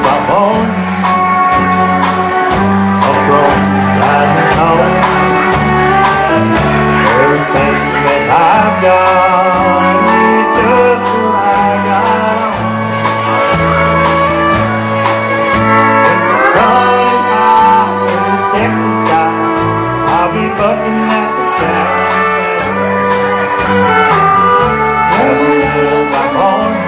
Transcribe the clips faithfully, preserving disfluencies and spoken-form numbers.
my morning, across sliding home. Everything that I've got is just what I got on. When the sun is high in the Texas sky, I'll be bucking at the town. Never will my morning.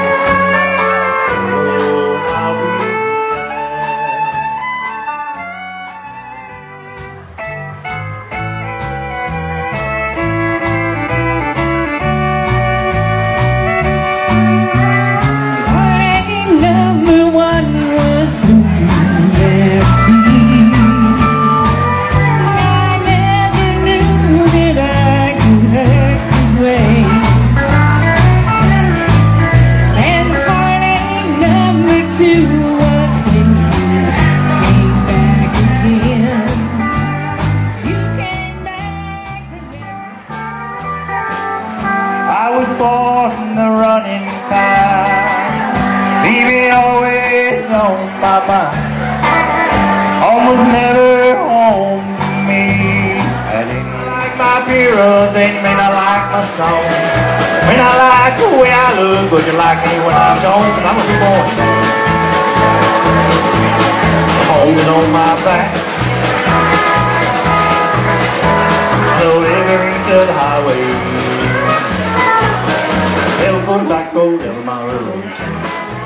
I was born in the running time, leaving always on my mind. Almost never home to me. I didn't like my bureau, they may not like my song. May not like the way I look, but you like me when I'm gone. Cause I was born holding on my back. So every inch of the highway, Back road, down my road.